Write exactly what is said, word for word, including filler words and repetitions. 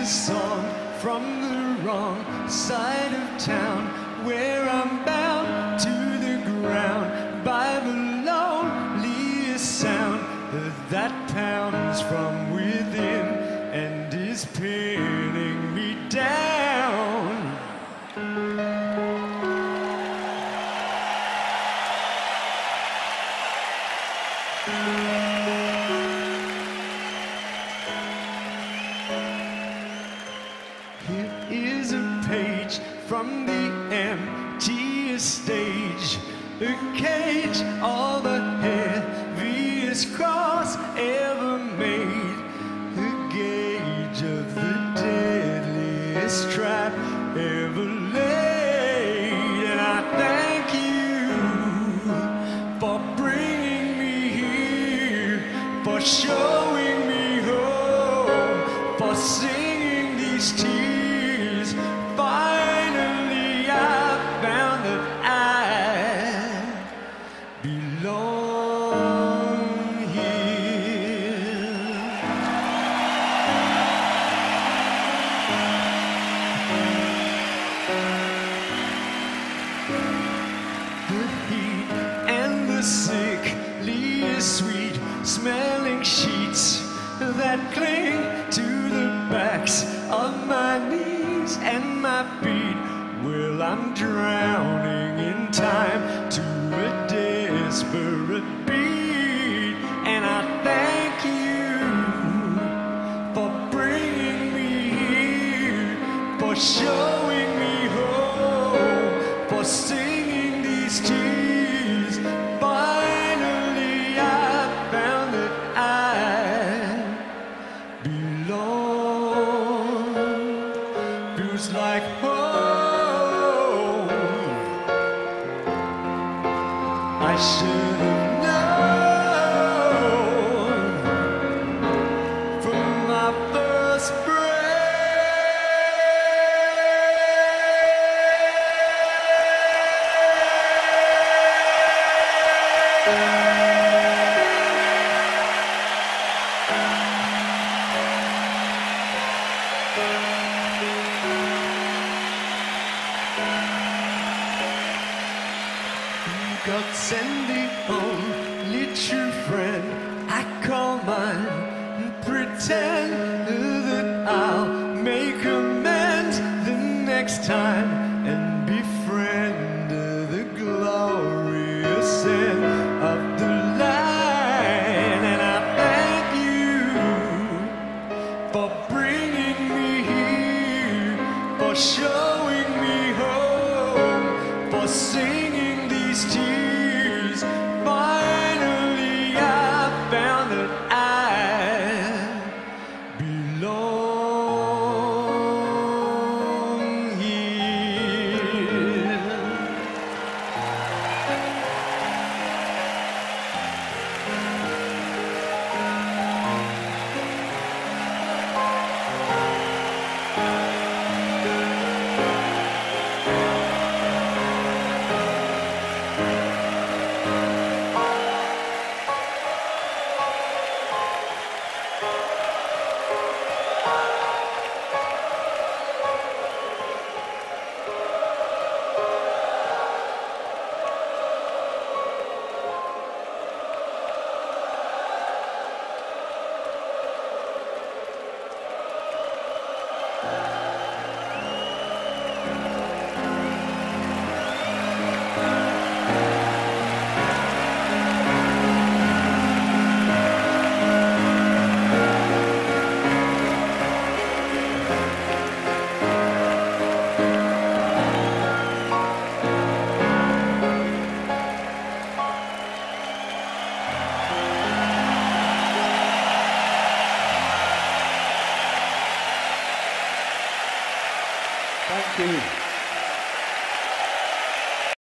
song from the wrong side of town, where I'm bound to the ground by the loneliest sound that pounds from within and is pinning me down. Here is a page from the emptiest stage, a cage all the heaviest cross ever made, a gauge of the deadliest trap ever laid. And I thank you for bringing me here, for showing me home, for singing these tears. Finally I found that I belong here. The heat and the sickly sweet smelling sheets that cling to the backs of my knees and my feet. Well, I'm drowning in time to a desperate beat, and I thank you for bringing me here, for showing me hope, for singing these tears. Finally I found that I belong. Feels like home. I should have known from my first God send the only true friend I call mine, and pretend that I'll make amends the next time and befriend the glorious end of the line. And I thank you for bringing me here, for showing me home, for singing these tears. Finally I found that I belong here. Thank you.